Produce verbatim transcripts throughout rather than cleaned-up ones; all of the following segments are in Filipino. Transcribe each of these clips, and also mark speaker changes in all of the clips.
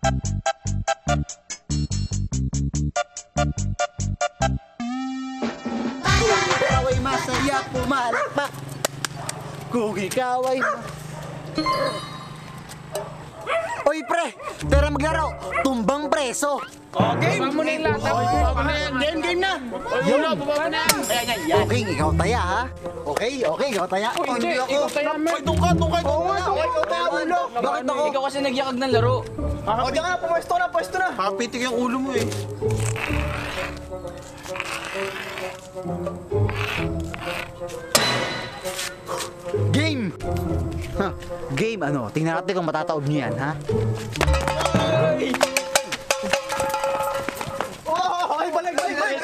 Speaker 1: Kung ikaw ay masaya, pumalakpak. Kung ikaw ay... Oy pre, tara maglaro. Tumbang preso.
Speaker 2: Okay, baba mo na yung lata. Baba mo na yan. Game, game na. Yun na, baba na yan. Ayan, yan, yan.
Speaker 1: Okay, ikaw taya ha. Okay, okay, ikaw taya.
Speaker 2: Oh, hindi, ikaw tayo namin.
Speaker 3: Doon ka, doon ka, doon ka.
Speaker 1: Ikaw taya ulo. Bakit ako?
Speaker 2: Ikaw kasi nagyakag ng laro.
Speaker 3: O, diyan ka, pumwesto na, pwesto na. Kapitik yung ulo mo eh.
Speaker 1: Game! Ha, game ano? Tingnan natin kung matataob niyo yan, ha?
Speaker 3: Oh, ay, balik, balik, balik.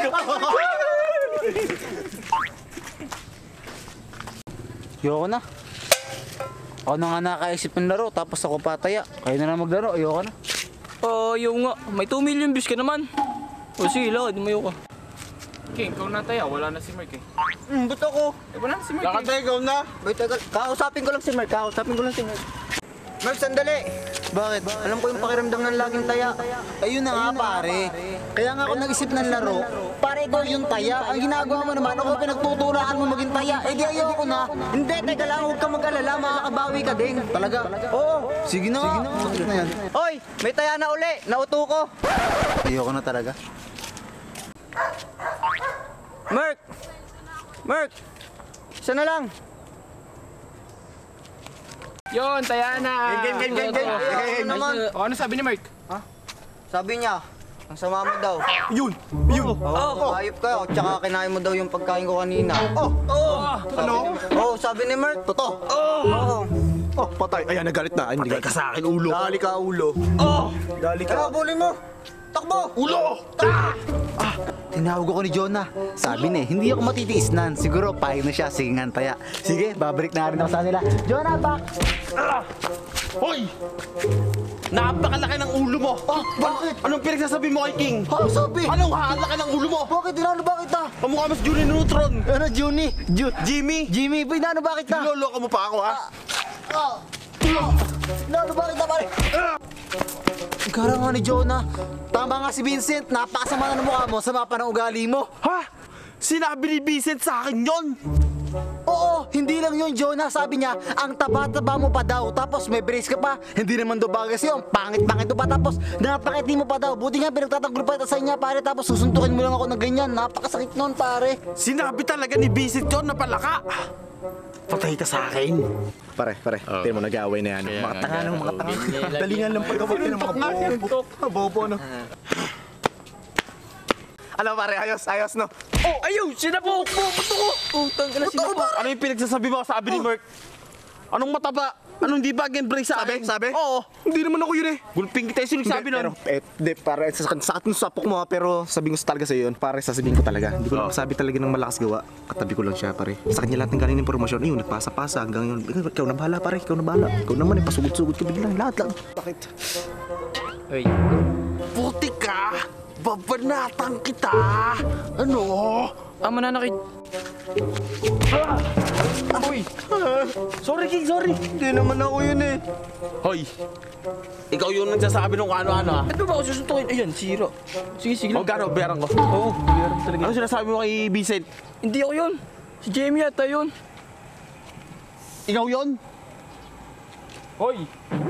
Speaker 1: Ayoko na. Ako na nga nakaisip ng laro, tapos ako pataya. Kayo na lang maglaro, ayoko na.
Speaker 2: Oh, yung nga. May two million views ka naman. O sige, lakad. Mayo ka. King, ikaw na tayo. Wala na si Mark eh.
Speaker 1: Hmm, ba't ako?
Speaker 2: Eh, wala na si Mark
Speaker 3: Lakad
Speaker 2: eh.
Speaker 3: tayo, ikaw na.
Speaker 1: Wait, teka. Kakausapin ko lang si Mark, kakausapin ko lang si Mark. Mark, sandali. Bakit? Alam ko yung pakiramdam ng laging taya. Ayun na nga, pare. Kaya nga ako nag-isip ng laro, pare ikaw yung taya. Ang ginagawa mo naman, ako pinagtutulaan mo maging taya. Eh di ayoko na. Hindi, teka lang, huwag ka mag-alala, makakabawi ka din. Talaga? Oo. Sige na nga. Sige na yan. Hoy, may taya na uli. Nauto ko. Ayoko na talaga. Mark! Mark! Isa na lang.
Speaker 2: Yun, taya na.
Speaker 3: Game, game, game, game, game.
Speaker 1: Ayoko naman.
Speaker 2: O, ano sabi ni Mark?
Speaker 1: Sabi niya, ang sama mo daw.
Speaker 3: Yun, yun.
Speaker 1: Oo, oh, ayop ka. Tsaka kinain mo daw yung pagkain ko kanina.
Speaker 3: Oh, oh.
Speaker 1: Sabi
Speaker 3: Ano?
Speaker 1: ni- Oo, sabi ni Mark. Totoo.
Speaker 3: Oh.
Speaker 1: Oo.
Speaker 3: Oh, patay. Ayan, nagalit na. Hindi ka sa akin, ulo. Dali ka, ulo. Oh. Dali
Speaker 1: Ano,
Speaker 3: ka.
Speaker 1: bulin mo? Takbo!
Speaker 3: Ulo!
Speaker 1: Ah, tinawag ako ni Jonah. Sabi niya, hindi ako matitiis nan. Siguro, pahig na siya. Sige nga, taya. Sige, babalik na rin ako sa nila. Jonah, back!
Speaker 3: Hoy! Napakalaki ng ulo mo.
Speaker 1: Ah, bakit?
Speaker 3: Anong pinagsasabi mo kay King?
Speaker 1: Ah, sabi!
Speaker 3: Anong halaki ng ulo mo?
Speaker 1: Bakit? Dinano bakit na?
Speaker 3: Kamukha mo si Julie Neutron.
Speaker 1: Ano, Juni? Ju
Speaker 3: Jimmy,
Speaker 1: Jimmy, dinano bakit na?
Speaker 3: niloloko mo pa ako, ha?
Speaker 1: Ah! Dinano bakit na, pare? Ikaw nga ni Jonah. Tama nga si Vincent. Napakasama na ng mukha mo. Sama pa ng ugali mo.
Speaker 3: Ha? Sinabi ni Vincent sa akin yon.
Speaker 1: Oo, hindi lang yun, Jonah. Sabi niya, ang taba-taba mo pa daw. Tapos may brace ka pa. Hindi naman daw bagay sa'yo. Ang pangit-pangit mo pa. Tapos napakiti mo pa daw. Buti nga pinagtatanggol pa ito sa inya, pare. Tapos susuntukin mo lang ako ng ganyan. Napakasakit nun, pare.
Speaker 3: Sinabi talaga ni Vincent yon na palaka. Patay ka sa akin. Pare, pare, oh. Tignan mo, nag-aaway na yan. Mga tanga ng mga tanga. Dalingan lang pagkabot ng mga bobo. Bobo, no? Alam pare, ayos, ayos, no?
Speaker 2: Oh, ayaw! Sinabok mo! Ba't ako? Utang ka na sinabok.
Speaker 3: Ano yung pinagsasabi mo? Sabi ni Mark. Anong mataba? Anong di ba again brace sa akin? Sabi? Oo.
Speaker 2: Hindi naman ako yun eh.
Speaker 3: Gulping kita yung sabi nun. Pero, eh, di, para sa sakit ng sapok mo ha, pero sabihin ko talaga sa'yo yun. Pare, sasabihin ko talaga. Hindi ko lang masabi talaga ng malakas gawa. Katabi ko lang siya, pare. Sa kanya lahat ng galing impormasyon. Ayun, nagpasa-pasa hanggang yun. Ikaw na bahala, pare. Ikaw na bahala. Ikaw naman eh, pasugod-sugod ka biglang. Lahat lang. Bakit?
Speaker 2: Ay.
Speaker 3: Puti ka! Babanatan kita! Ano?
Speaker 2: Ah, mananakit. Ah! Uy!
Speaker 3: Sorry, King, sorry. Hindi naman ako yun eh. Hoy! Ikaw yung nagsasabi nung ano-ano ah.
Speaker 2: Ano ba ako susuntukin? Ayan, zero. Sige, sige
Speaker 3: O,
Speaker 2: lang.
Speaker 3: gano'n, bayaran ko.
Speaker 2: Oo, meron talaga.
Speaker 3: Ano sinasabi mo kay Vincent?
Speaker 2: Hindi ako yun. Si Jamie yata yun.
Speaker 3: Ikaw yun?
Speaker 2: Hoy!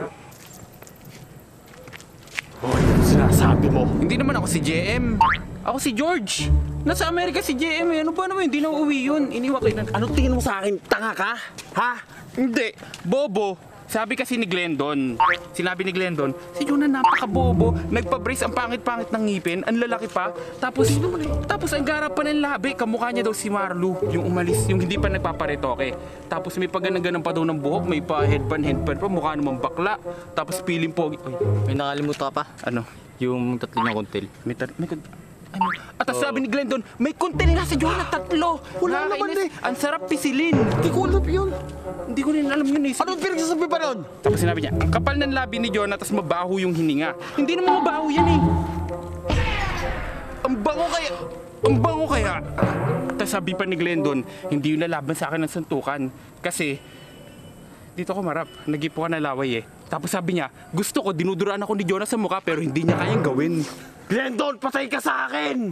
Speaker 3: Hoy, ano sinasabi mo?
Speaker 2: Hindi naman ako si J M. Ako si George. Nasa Amerika si J M eh. Ano ba naman? Hindi na uuwi yun. Iniwan kayo na.
Speaker 3: Anong tingin mo sa akin? Tanga ka? Ha?
Speaker 2: Hindi. Bobo. Sabi kasi ni Glendon, sinabi ni Glendon, si Jonah napaka-bobo, nagpa-brace ang pangit-pangit ng ngipin, ang lalaki pa, tapos, tapos ang garap pa ng labi, kamukha niya daw si Marlu, yung umalis, yung hindi pa nagpaparetoke. Tapos may pagganang-ganang pa daw ng buhok, may pa headband, headband pa, mukha namang bakla, tapos piling pogi. Ay,
Speaker 4: May nakalimutan ka pa?
Speaker 2: ano?
Speaker 4: Yung tatlo niyang kuntil.
Speaker 2: May, tar- may kun- ano? At tapos sabi ni Glendon, may kuntil nga si Jonah, tatlo.
Speaker 3: Wala naman
Speaker 2: Nakakainis.
Speaker 3: eh.
Speaker 2: Ang sarap pisilin.
Speaker 3: Hindi ko alam yun.
Speaker 2: Hindi ko rin alam yun eh.
Speaker 3: Anong pinagsasabi pa nun?
Speaker 2: Tapos sinabi niya, ang kapal ng labi ni Jonah, tapos mabaho yung hininga. Hindi naman mabaho yan eh. Ang bango kaya. Ang bango kaya. Tapos sabi pa ni Glendon, hindi yun nalaban sa akin ng suntukan. Kasi, dito ko marap, nagipo ka na laway eh. Tapos sabi niya, gusto ko, dinuduraan ako ni Jonah sa mukha pero hindi niya kayang gawin.
Speaker 5: Glendon, patay ka sa akin!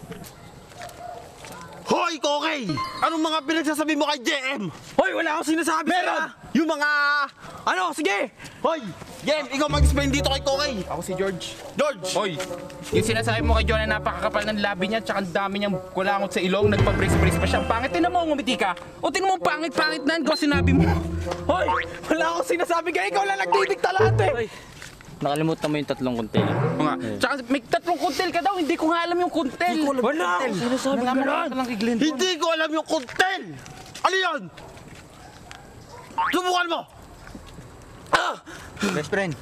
Speaker 5: Hoy, Kokey! Anong mga pinagsasabi mo kay J M? Hoy, wala akong sinasabi Meron! Yung mga... Ano, sige! Hoy, J M, ikaw mag-explain dito kay Kokey.
Speaker 2: Ako si George.
Speaker 5: George!
Speaker 2: Hoy, yung sinasabi mo kay Jonah napakakapal ng labi niya tsaka ang dami niyang kulangot sa ilong, nagpa-brace-brace pa siya. Ang pangit, tinan mo, ngumiti ka. O tinan mo, pangit-pangit na, ikaw sinabi mo.
Speaker 5: Hoy, wala akong sinasabi kaya ikaw lang nagdidikta lahat eh!
Speaker 4: Nakalimutan mo yung tatlong kuntil.
Speaker 2: Mga, tsaka may tatlong kuntel ka daw, hindi ko nga alam yung kuntel.
Speaker 5: Wala akong sinasabi
Speaker 2: Nalaman
Speaker 5: ganun.
Speaker 2: ko lang kay Glendon.
Speaker 5: Hindi ko alam yung content! Ano yun? Subukan mo! Ah!
Speaker 1: Best friend.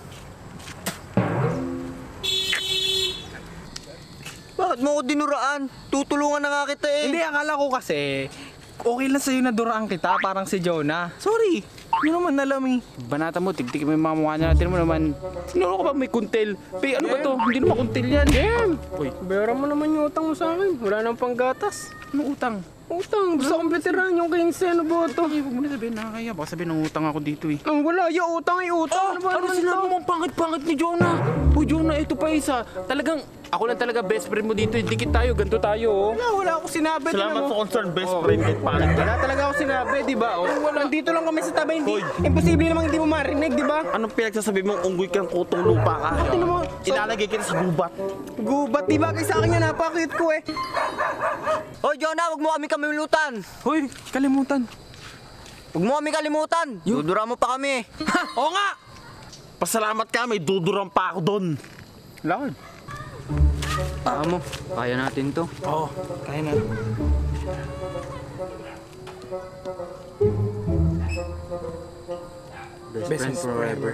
Speaker 1: Bakit mo ako dinuraan? Tutulungan na nga kita eh.
Speaker 6: Hindi, akala ko kasi, okay lang sa'yo na duraan kita, parang si Jonah. Sorry, hindi naman alam eh.
Speaker 2: Banata mo, tigtig mo yung mga mukha niya. Tinan mo naman, sinuro ka ba may kuntel? Pe, ano ba to? Hindi naman kuntel yan. Damn! Uy,
Speaker 6: Bayaran mo naman yung utang mo sa akin. Wala nang panggatas.
Speaker 2: anong utang?
Speaker 6: Utang, gusto kong veteran yung quince, ano ba ito?
Speaker 2: Ay, huwag mo na sabihin, nakakaya. Baka sabihin ng utang ako dito eh.
Speaker 6: Ang wala, yung utang ay utang. ano ba
Speaker 2: Ano
Speaker 6: naman
Speaker 2: sinabi
Speaker 6: ito?
Speaker 2: mo ang pangit-pangit ni Jonah? Uy, Jonah, ito pa isa. Talagang, ako lang talaga best friend mo dito. Dikit tayo, ganito tayo oh.
Speaker 6: Wala, wala akong sinabi.
Speaker 5: Salamat
Speaker 6: tingnan
Speaker 5: sa
Speaker 6: mo.
Speaker 5: concern, best friend. Kahit pangit ka.
Speaker 6: Wala talaga ako sinabi, di ba? Oh. Wala, dito lang kami sa tabi, hindi. Imposible namang hindi mo marinig, di ba?
Speaker 5: Anong pinagsasabi mong unggoy kang kutong lupa ka?
Speaker 6: Tingnan mo,
Speaker 5: Ilalagay kita sa gubat.
Speaker 6: gubat, di ba? Kaya sa akin yan, napakit ko eh.
Speaker 1: Hoy, Jonah, wag mo kami kalimutan.
Speaker 2: Hoy, kalimutan.
Speaker 1: Huwag mo kami kalimutan. Dudura mo pa kami.
Speaker 5: Oo nga! Pasalamat ka, may dudurang pa ako doon.
Speaker 2: Lakad.
Speaker 4: Amo, kaya natin to.
Speaker 5: Oo, kaya na.
Speaker 4: Best, friend forever.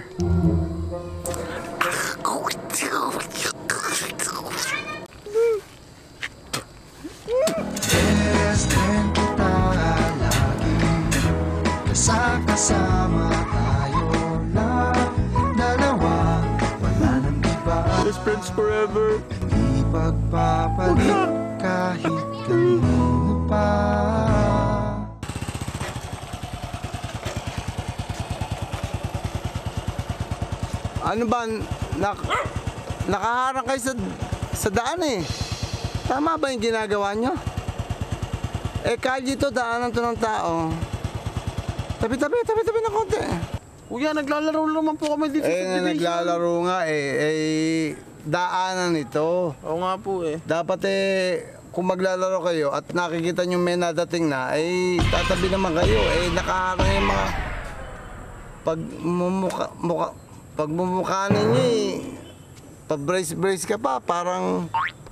Speaker 7: Sa kasama tayo lang dalawa, wala nang iba.
Speaker 5: Best friends forever.
Speaker 7: Di pagpapalit kahit kanino pa.
Speaker 8: Ano ba, nak nakaharang kayo sa, sa daan eh. Tama ba yung ginagawa nyo? Eh, kalye to, daanan to ng tao. Tabi-tabi, tabi-tabi ng konti.
Speaker 5: Kuya, naglalaro naman po kami dito
Speaker 8: Eh,
Speaker 5: sa
Speaker 8: na
Speaker 5: division.
Speaker 8: naglalaro nga eh, eh, daanan ito.
Speaker 5: Oo nga po eh.
Speaker 8: Dapat eh, kung maglalaro kayo at nakikita nyo may nadating na, eh, tatabi naman kayo. Eh, nakaharang yung mga pagmumuka, muka, pagmumukha ninyo eh. Pa-brace-brace ka pa, parang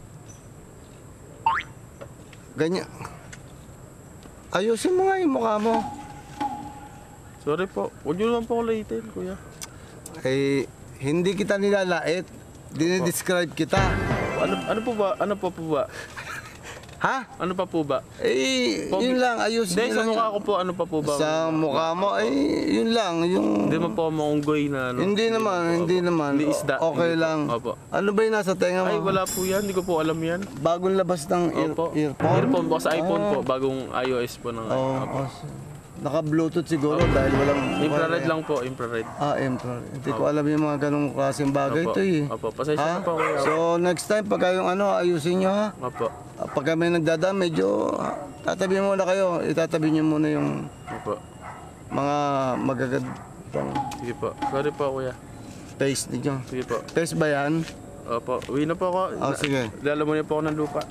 Speaker 8: ganyan. Ayusin mo nga yung mukha mo.
Speaker 5: Sorry po. Huwag nyo naman po ako later, kuya.
Speaker 8: Eh, hindi kita nilalait. Dinidescribe kita.
Speaker 5: Ano, ano po ba? Ano po po ba?
Speaker 8: Ha?
Speaker 5: Ano pa po ba?
Speaker 8: Eh,
Speaker 5: Pogi.
Speaker 8: yun lang. Ayusin
Speaker 5: Hindi,
Speaker 8: nyo
Speaker 5: sa
Speaker 8: lang
Speaker 5: mukha
Speaker 8: yan.
Speaker 5: ko po, ano pa po ba?
Speaker 8: Sa mukha mo, eh, yun lang. Yung...
Speaker 5: Hindi man po ako maunggoy na ano.
Speaker 8: Hindi naman, hindi naman.
Speaker 5: Hindi isda.
Speaker 8: Okay
Speaker 5: Hindi po.
Speaker 8: lang.
Speaker 5: Opo.
Speaker 8: Ano ba yung nasa tenga mo?
Speaker 5: Ay, wala po yan. Hindi ko po alam yan.
Speaker 8: Bagong labas ng ear,
Speaker 5: Opo.
Speaker 8: earphone?
Speaker 5: Earphone po sa iPhone
Speaker 8: Ah.
Speaker 5: po. Bagong iOS po ng
Speaker 8: Oo.
Speaker 5: Opo.
Speaker 8: Oh, naka-bluetooth siguro dahil walang...
Speaker 5: Infrared lang po, infrared.
Speaker 8: Ah, infrared. Hindi ko alam yung mga ganong klaseng bagay
Speaker 5: Opo.
Speaker 8: ito eh.
Speaker 5: Opo, pasensya
Speaker 8: Ha?
Speaker 5: na po kuya.
Speaker 8: So, next time, pagka yung ano, ayusin nyo ha.
Speaker 5: Opo.
Speaker 8: Ah, Pagka may nagdadaan, medyo ah, tatabi muna kayo. Itatabi nyo muna yung
Speaker 5: Opo.
Speaker 8: mga magagandang
Speaker 5: Sige po. Sorry po kuya.
Speaker 8: face ninyo.
Speaker 5: Sige po.
Speaker 8: Face ba yan?
Speaker 5: Opo. Uwi na po ako.
Speaker 8: Oh, sige.
Speaker 5: Lalo mo niya po ako ng lupa.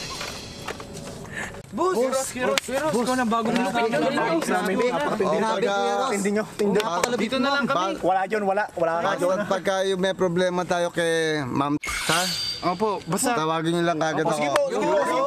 Speaker 6: Boss, boss, boss, boss, ikaw na bagong lupit na
Speaker 8: Oh, pagka...
Speaker 3: Hindi nyo, hindi.
Speaker 8: Dito na lang kami.
Speaker 3: Wala yun, wala. Wala ka
Speaker 8: Pagka, pagka yung may problema tayo kay Ma'am ha?
Speaker 2: Opo, basta.
Speaker 8: Tawagin nyo lang kagad ako.
Speaker 3: Sige po, sige po, sige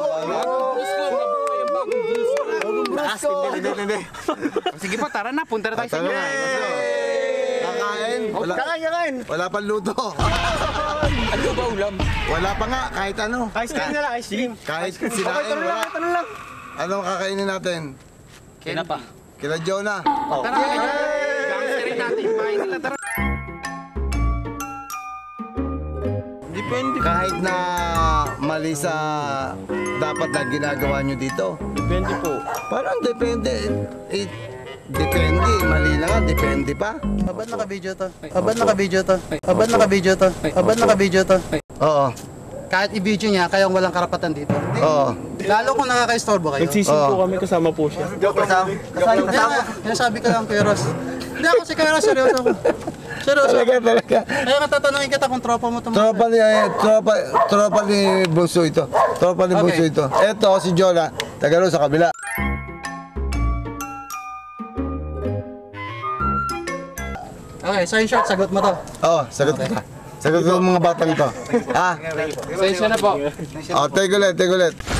Speaker 3: po.
Speaker 2: Sige po, tara na. Punta na tayo sa
Speaker 8: Tara
Speaker 2: inyo.
Speaker 8: na. Kakain. Wala,
Speaker 3: Kakain, kakain.
Speaker 8: wala pang luto.
Speaker 4: Ano ba ulam?
Speaker 8: Wala pa nga, kahit ano.
Speaker 3: Ice cream na lang, ice cream.
Speaker 8: Kahit
Speaker 3: Okay,
Speaker 8: sinain,
Speaker 3: tanong lang,
Speaker 8: wala.
Speaker 3: tanong lang.
Speaker 8: Ano kakainin natin?
Speaker 4: Kina pa.
Speaker 8: Kila Jonah.
Speaker 2: Tara, gangsterin natin yung bahay nila. Tara.
Speaker 5: Depende.
Speaker 8: Kahit na mali sa dapat na ginagawa nyo dito.
Speaker 5: Depende po.
Speaker 8: Parang depende. Eh, Depende, mali na nga, depende pa.
Speaker 9: Abad naka-video to. Abad naka-video to. Abad naka-video to. Abad naka-video to.
Speaker 8: Oo,
Speaker 9: Kahit i-video niya, kayong walang karapatan dito.
Speaker 8: oo.
Speaker 9: Lalo kung nakaka-istorbo kayo.
Speaker 3: Nagsisimpo kami, kasama po siya.
Speaker 1: Kasama, kasama, kasama.
Speaker 9: Kaya sabi ko lang, Kuya Ross. Hindi ako si Kuya Ross, seryoso ako. Seryoso.
Speaker 8: Talaga, talaga.
Speaker 9: Kaya nga tatanungin kita kung tropa mo tumulong.
Speaker 8: Tropa ni, eh, tropa, tropa ni Bunso ito. Tropa ni Bunso
Speaker 9: Okay.
Speaker 8: ito. Eto, si Jonah, taga ro sa kabila.
Speaker 9: Okay, so in short, sagot mo to.
Speaker 8: Oo, sagot ka. Sagot ko mga batang ito. Ha?
Speaker 2: Pasensya na po.
Speaker 8: Oh, take ulit, take ulit.